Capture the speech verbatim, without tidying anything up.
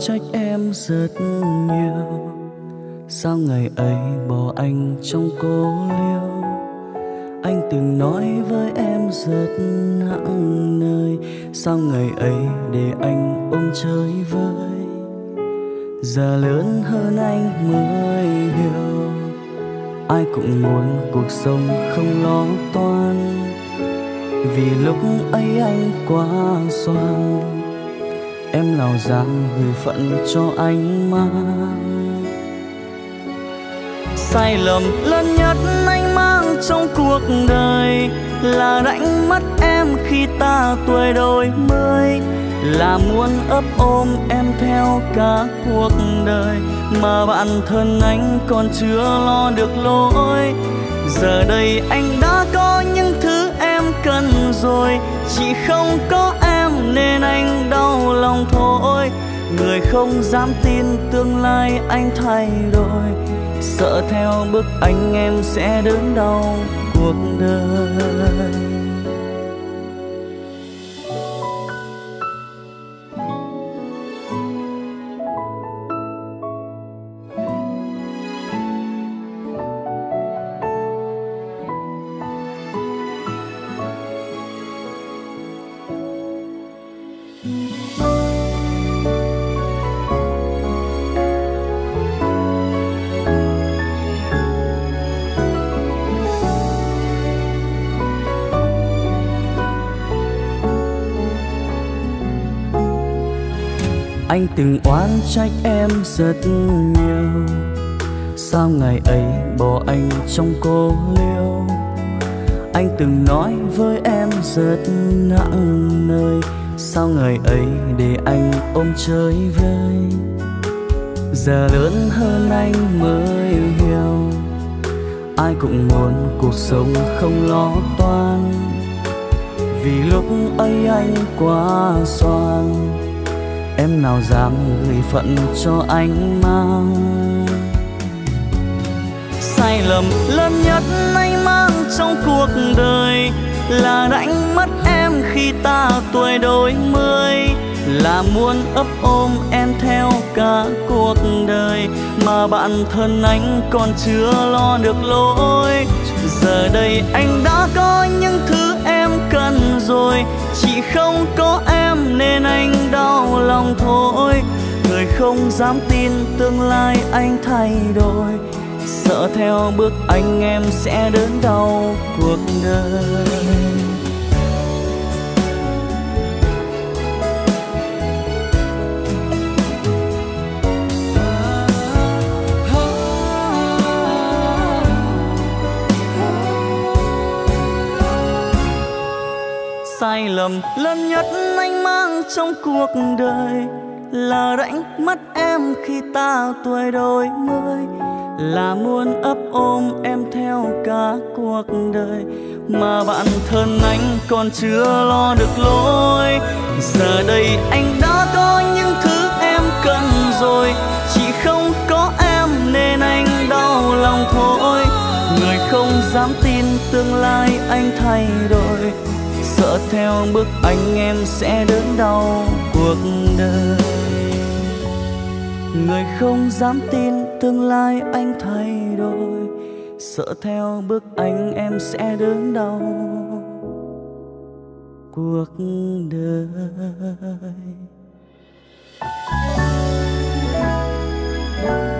trách em rất nhiều. Sao ngày ấy bỏ anh trong cô liêu. Anh từng nói với em rất nặng lời. Sao ngày ấy để anh ôm chơi vơi. Giờ lớn hơn anh mới hiểu. Ai cũng muốn cuộc sống không lo toan. Vì lúc ấy anh quá xoan. Em nào dám gửi phận cho anh mang. Sai lầm lớn nhất anh mang trong cuộc đời là đánh mất em khi ta tuổi đôi mươi. Là muốn ấp ôm em theo cả cuộc đời mà bản thân anh còn chưa lo được lối. Giờ đây anh đã có những thứ em cần rồi, chỉ không có em nên anh đau lòng thôi. Người không dám tin tương lai anh thay đổi, sợ theo bước anh em sẽ đớn đau cuộc đời. Anh từng oán trách em rất nhiều. Sao ngày ấy bỏ anh trong cô liêu. Anh từng nói với em rất nặng lời. Sao ngày ấy để anh ôm chơi vơi. Giờ lớn hơn anh mới hiểu. Ai cũng muốn cuộc sống không lo toan. Vì lúc ấy anh quá xoan. Em nào dám gửi phận cho anh mang. Sai lầm lớn nhất anh mang trong cuộc đời là đánh mất em khi ta tuổi đôi mươi. Là muốn ấp ôm em theo cả cuộc đời mà bản thân anh còn chưa lo được lối. Giờ đây anh đã có những thứ em cần rồi, chỉ không có em nên anh đau lòng thôi. Người không dám tin tương lai anh thay đổi, sợ theo bước anh em sẽ đớn đau cuộc đời. Sai lầm lớn nhất anh mang trong cuộc đời là đánh mất em khi ta tuổi đôi mươi. Là muốn ấp ôm em theo cả cuộc đời mà bản thân anh còn chưa lo được lối. Giờ đây anh đã có những thứ em cần rồi, chỉ không có em nên anh đau lòng thôi. Người không dám tin tương lai anh thay đổi, sợ theo bước anh em sẽ đớn đau cuộc đời. Người không dám tin tương lai anh thay đổi, sợ theo bước anh em sẽ đớn đau cuộc đời.